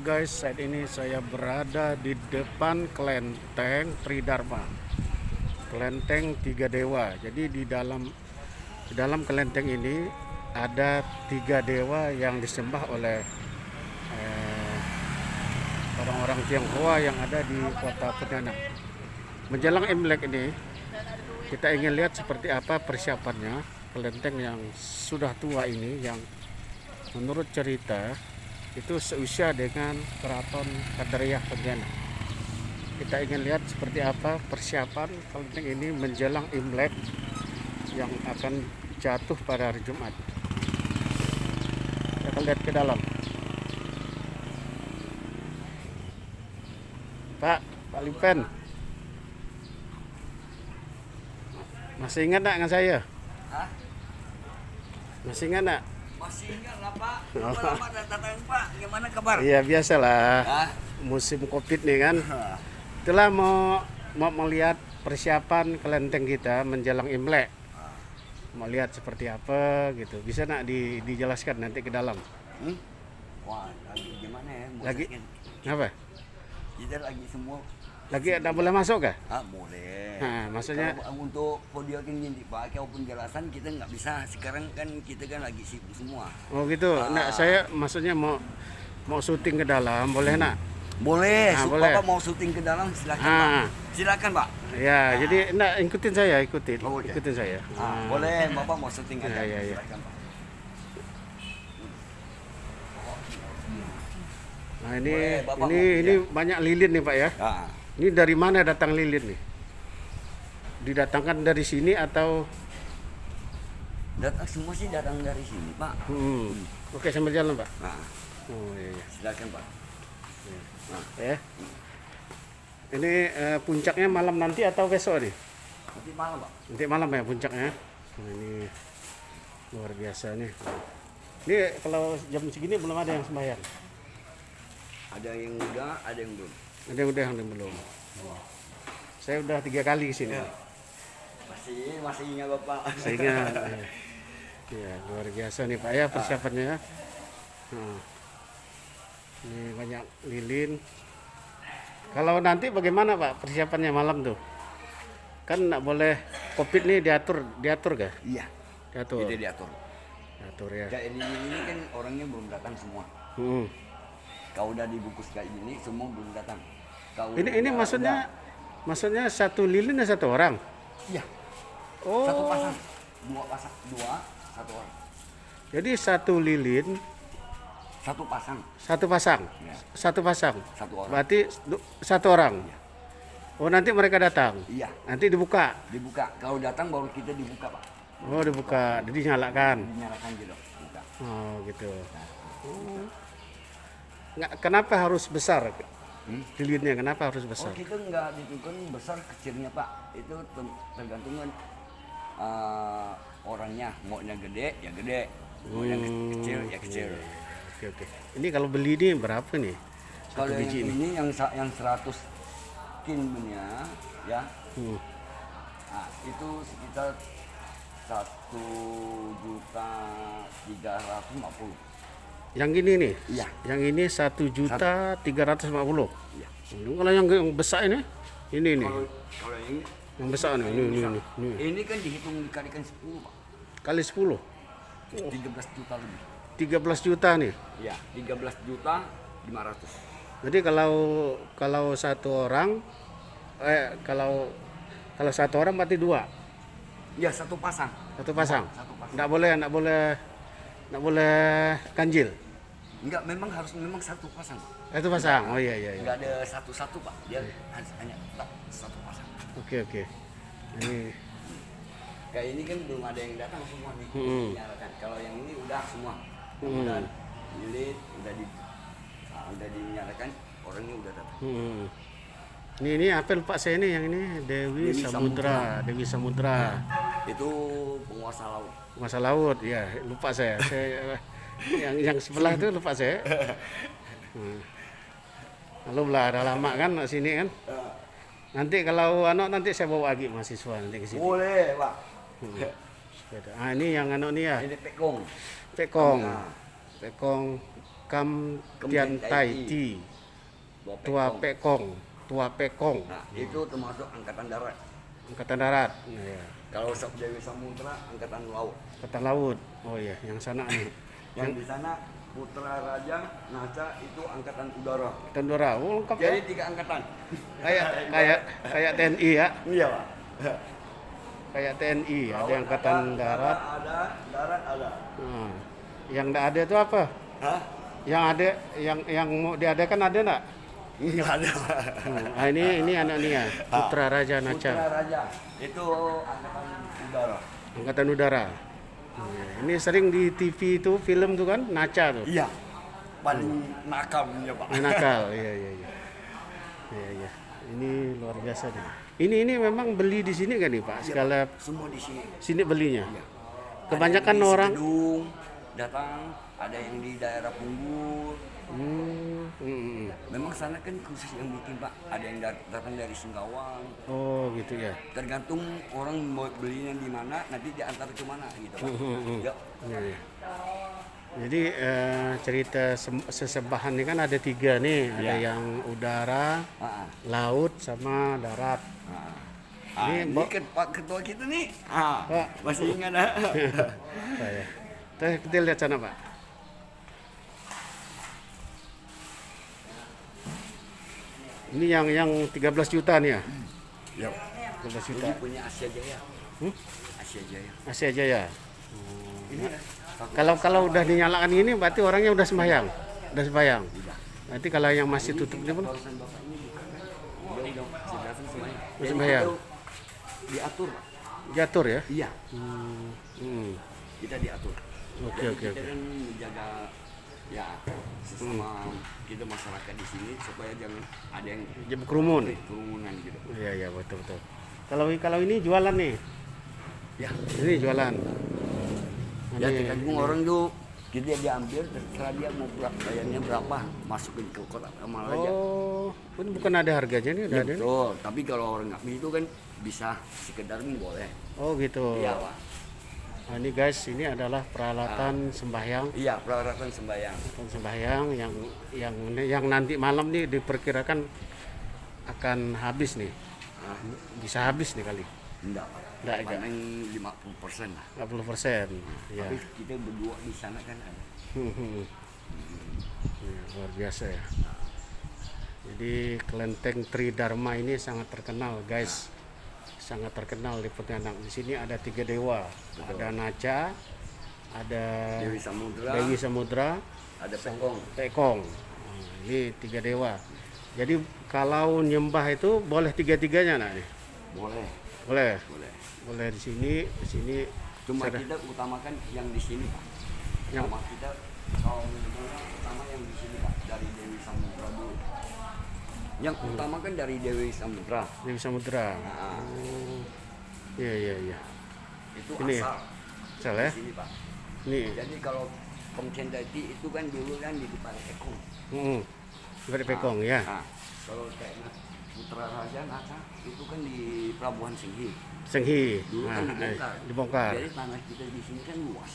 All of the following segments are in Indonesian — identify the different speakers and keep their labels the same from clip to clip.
Speaker 1: guys, saat ini saya berada di depan kelenteng Tridharma, kelenteng Tiga Dewa. Jadi di dalam kelenteng ini ada tiga dewa yang disembah oleh orang-orang Tionghoa yang ada di kota Pontianak. Menjelang Imlek ini, kita ingin lihat seperti apa persiapannya kelenteng yang sudah tua ini, yang menurut cerita itu seusia dengan Keraton Kadariah Pontianak. Kita ingin lihat seperti apa persiapan kelenteng ini menjelang Imlek yang akan jatuh pada hari Jumat. Kita lihat ke dalam. Pak Lipen, masih ingat nak dengan saya?
Speaker 2: Hah?
Speaker 1: Masih ingat nak?
Speaker 2: Masih ingat lah Pak. Lama datang Pak. Gimana kabar?
Speaker 1: Iya, biasalah.
Speaker 2: Hah?
Speaker 1: Musim Covid nih kan. Itulah mau melihat persiapan kelenteng kita menjelang Imlek. Mau lihat seperti apa gitu. Bisa nak dijelaskan nanti ke dalam?
Speaker 2: Wah, lagi gimana ya?
Speaker 1: Lagi apa?
Speaker 2: Kita lagi semua.
Speaker 1: Lagi tak boleh masuk kah?
Speaker 2: Boleh.
Speaker 1: Nah, maksudnya
Speaker 2: kalau untuk video ini dipakai penjelasan kita nggak bisa. Sekarang kan kita kan lagi sibuk semua.
Speaker 1: oh gitu. Nak, saya maksudnya mau syuting ke dalam, boleh nak?
Speaker 2: Boleh.
Speaker 1: Boleh.
Speaker 2: Bapak mau syuting ke dalam silakan Pak. Silakan Pak.
Speaker 1: Ya, jadi nak ikutin saya, ikutin.
Speaker 2: Oh, okay.
Speaker 1: Ikutin saya.
Speaker 2: Boleh. Bapak mau syuting aja.
Speaker 1: Ya.
Speaker 2: Silakan Pak.
Speaker 1: Nah, ini
Speaker 2: Boleh, Bapak
Speaker 1: ini banyak lilin nih Pak ya. Ini dari mana datang lilin nih? Didatangkan dari sini atau?
Speaker 2: Datang semua sih datang dari sini Pak.
Speaker 1: Oke, sambil jalan Pak. Oh iya.
Speaker 2: Silakan Pak.
Speaker 1: Ya. Ini puncaknya malam nanti atau besok nih?
Speaker 2: Nanti malam Pak.
Speaker 1: Nanti malam ya puncaknya. Nah, ini luar biasa nih. Ini kalau jam segini belum ada yang sembahyang.
Speaker 2: Ada yang udah, ada yang belum.
Speaker 1: Ada yang udah, ada yang belum. Saya udah 3 kali kesini.
Speaker 2: Ya. Masih ingat Bapak.
Speaker 1: Saya ingat. Ya, luar biasa nih Pak ya persiapannya. Ini banyak lilin. Kalau nanti bagaimana Pak persiapannya malam tuh? Kan nggak boleh Covid nih diatur gak?
Speaker 2: Iya.
Speaker 1: Diatur.
Speaker 2: Itu diatur.
Speaker 1: Diatur ya.
Speaker 2: Kayak ini kan orangnya belum datang semua. Kau udah dibungkus kayak gini, semua belum datang.
Speaker 1: Ini maksudnya satu lilin dan satu orang?
Speaker 2: Iya.
Speaker 1: Oh.
Speaker 2: Satu pasang, satu orang.
Speaker 1: Jadi satu lilin,
Speaker 2: satu pasang.
Speaker 1: Ya. Satu pasang.
Speaker 2: Satu orang.
Speaker 1: Berarti satu orang.
Speaker 2: Ya.
Speaker 1: Oh, nanti mereka datang.
Speaker 2: Iya.
Speaker 1: Nanti dibuka.
Speaker 2: Kalau datang baru kita dibuka Pak.
Speaker 1: Oh, dibuka. Jadi dinyalakan.
Speaker 2: Dinyalakan gitu. Buka.
Speaker 1: Oh, gitu. Kenapa harus besar? Lilinnya kenapa harus besar?
Speaker 2: Kita nggak ditentukan besar kecilnya Pak. Itu tergantung orangnya. Maunya gede ya gede, maunya kecil ya kecil.
Speaker 1: Oke. Ini kalau beli ini berapa nih?
Speaker 2: Kalau ini yang 100 kinnya ya. Itu sekitar 1.350.000.
Speaker 1: Yang ini nih?
Speaker 2: Iya.
Speaker 1: Yang ini 1.350.000.
Speaker 2: Iya.
Speaker 1: Kalau yang besar ini? Ini nih.
Speaker 2: Kalau ini
Speaker 1: yang besar nih.
Speaker 2: Ini kan dihitung dikalikan 10 Pak.
Speaker 1: Kali 10.
Speaker 2: 13 juta lebih.
Speaker 1: 13 juta nih.
Speaker 2: Iya, 13.500.000.
Speaker 1: Jadi kalau satu orang kalau satu orang berarti 2.
Speaker 2: Ya, satu pasang.
Speaker 1: Satu pasang.
Speaker 2: Satu pasang.
Speaker 1: Nggak boleh ganjil.
Speaker 2: Enggak, memang satu pasang.
Speaker 1: Satu pasang. Oh iya.
Speaker 2: Enggak ada satu-satu Pak. Dia hanya satu pasang.
Speaker 1: Oke. Ini
Speaker 2: kayak ini kan belum ada yang datang semua nih. Dinyalakan. Kalau yang ini udah semua. Udah lilit, udah dinyalakan, orangnya udah datang.
Speaker 1: Ini apa lupa saya nih, yang ini Dewi Samudra.
Speaker 2: Itu penguasa laut.
Speaker 1: Penguasa laut, ya lupa saya. yang sebelah itu lupa saya. Lalu ada lama kan sini kan. Nanti kalau nanti saya bawa lagi mahasiswa nanti ke sini.
Speaker 2: Boleh Pak.
Speaker 1: Ini yang nih ya.
Speaker 2: Ini pekong.
Speaker 1: Pekong. Kam Tian Tai Ti, Tua Pekong.
Speaker 2: Nah, itu termasuk angkatan darat.
Speaker 1: Angkatan darat. Ya.
Speaker 2: Kalau Dewi Samudra angkatan laut.
Speaker 1: Angkatan laut. Oh iya, yang sana nih.
Speaker 2: Yang di sana Putra Raja Naca itu angkatan udara.
Speaker 1: Angkatan udara. Oh, lengkap ya.
Speaker 2: Jadi 3 angkatan.
Speaker 1: Kayak TNI ya.
Speaker 2: Iya, Pak.
Speaker 1: Kayak TNI,
Speaker 2: Laut
Speaker 1: ada angkatan darat.
Speaker 2: Ada, darat ada.
Speaker 1: Nah, yang enggak ada itu apa?
Speaker 2: Hah?
Speaker 1: Yang ada yang mau diadakan ada enggak?
Speaker 2: Enggak ada.
Speaker 1: Nah, ini anaknya Putra Raja Naca.
Speaker 2: Putra Raja itu angkatan udara.
Speaker 1: Angkatan udara. Ini sering di TV itu film tuh kan Naca tuh.
Speaker 2: Iya. Paling nakalnya, Pak.
Speaker 1: Nakal, iya. Iya. Ini luar biasa nih. Ini memang beli di sini kan nih Pak? Segala
Speaker 2: semua di sini.
Speaker 1: Sini belinya.
Speaker 2: Iya.
Speaker 1: Kebanyakan
Speaker 2: ada yang di
Speaker 1: orang
Speaker 2: Gedung datang, ada yang di daerah Punggur. Memang sana kan khusus yang bikin Pak. Ada yang datang dari Singkawang.
Speaker 1: Oh gitu ya.
Speaker 2: Tergantung orang mau belinya di mana, nanti diantar ke mana gitu Pak. Ya.
Speaker 1: Iya. Jadi cerita sesembahan ini kan ada 3 nih, ada yang udara, laut, sama darat.
Speaker 2: Ini kan Pak Ketua kita nih,
Speaker 1: Pak.
Speaker 2: masih ingat
Speaker 1: Kita lihat sana Pak. Ini yang 13 juta nih ya?
Speaker 2: Ya.
Speaker 1: 13 juta.
Speaker 2: Ini punya Asia Jaya. Asia Jaya.
Speaker 1: Asia Jaya.
Speaker 2: Ini
Speaker 1: Kalau udah dinyalakan ini berarti orangnya udah sembahyang. Udah sembahyang. Nanti kalau yang masih tutup di mana? Sembahyang.
Speaker 2: Diatur.
Speaker 1: Diatur ya?
Speaker 2: Iya. Kita diatur.
Speaker 1: Oke.
Speaker 2: Kita kan menjaga ya sesama kita masyarakat di sini supaya jangan ada yang kerumunan gitu.
Speaker 1: Iya betul. Kalau ini jualan nih.
Speaker 2: Ya.
Speaker 1: Ini jualan.
Speaker 2: Ya tergantung orang tuh kita diambil terserah dia mau bayarnya berapa, masukin ke kotak amal aja.
Speaker 1: Oh, bukan ada harganya nih,
Speaker 2: Ya,
Speaker 1: ada.
Speaker 2: betul. Tapi kalau orang nggak begitu kan bisa sekedar boleh.
Speaker 1: Oh gitu.
Speaker 2: Iya Pak.
Speaker 1: Nah, ini guys, ini adalah peralatan sembahyang.
Speaker 2: Iya, peralatan sembahyang.
Speaker 1: Peralatan sembahyang yang nanti malam nih diperkirakan akan habis nih. Bisa habis nih kali.
Speaker 2: Enggak, Pak. Paling 50% lah.
Speaker 1: 50%. Ya.
Speaker 2: Tapi kita berdua di sana kan ada.
Speaker 1: Ya, luar biasa ya. Jadi kelenteng Tridharma ini sangat terkenal, guys. Sangat terkenal di Pontianak. Di sini ada 3 dewa. Betul. Ada Naca, ada Dewi Samudra,
Speaker 2: ada Pekong.
Speaker 1: Nah, ini 3 dewa. Jadi kalau nyembah itu boleh 3-3-nya nih? Boleh di sini.
Speaker 2: Cuma kita utamakan yang di sini Pak. Sama kita kalau utama yang di sini Pak, dari Dewi Samudra dulu. Yang utamakan dari Dewi Samudra.
Speaker 1: Iya.
Speaker 2: Itu
Speaker 1: ini
Speaker 2: asal
Speaker 1: ya?
Speaker 2: di sini Pak.
Speaker 1: Nih.
Speaker 2: Jadi kalau Komcendati itu kan dulu kan di Pekong.
Speaker 1: Di Pekong ya.
Speaker 2: Kalau kayak Putra Raja Naca itu kan di Pelabuhan
Speaker 1: Senghi.
Speaker 2: Dulu kan
Speaker 1: dibongkar.
Speaker 2: Jadi tanah kita di sini kan luas.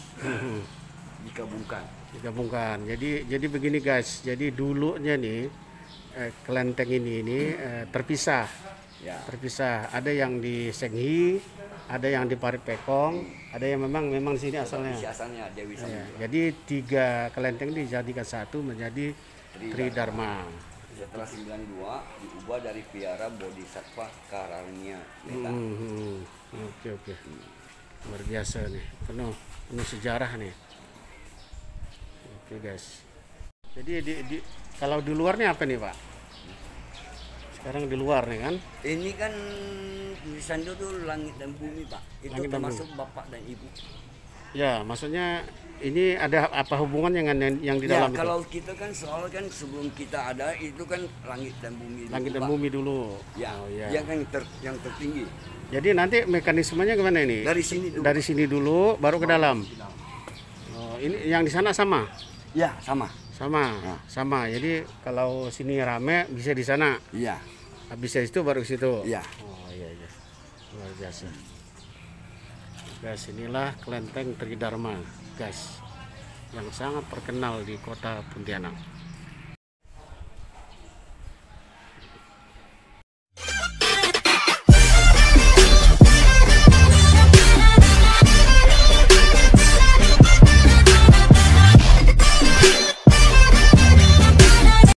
Speaker 2: Digabungkan.
Speaker 1: Jadi begini guys. Jadi dulunya nih kelenteng ini terpisah.
Speaker 2: Ya.
Speaker 1: Terpisah. Ada yang di Senghi, ada yang di Paripekong, ada yang memang di sini asalnya.
Speaker 2: Asalnya Dewi Samudra.
Speaker 1: Jadi 3 kelenteng dijadikan satu menjadi Tridharma.
Speaker 2: Setelah 92 diubah dari Viara Bodhisattva Karania.
Speaker 1: Oke. Luar biasa nih, penuh sejarah nih. Oke guys. Jadi kalau di luarnya apa nih Pak? Sekarang di luar nih kan?
Speaker 2: Ini kan tulisan itu langit dan bumi Pak. Itu termasuk bapak dan ibu.
Speaker 1: Ya, maksudnya ini ada apa hubungannya dengan yang di dalam itu?
Speaker 2: Kalau kita kan soal kan sebelum kita ada itu kan langit dan bumi.
Speaker 1: Langit dan bumi dulu.
Speaker 2: Ya, dia kan yang tertinggi.
Speaker 1: Jadi nanti mekanismenya gimana ini? Dari sini dulu baru ke dalam. Oh, ini yang di sana sama?
Speaker 2: Ya, sama.
Speaker 1: Sama. Jadi kalau sini rame bisa di sana.
Speaker 2: Iya.
Speaker 1: Habis dari situ baru ke situ.
Speaker 2: Iya.
Speaker 1: Oh iya. Luar biasa. Guys, inilah kelenteng Tridharma, guys. yang sangat terkenal di kota Pontianak.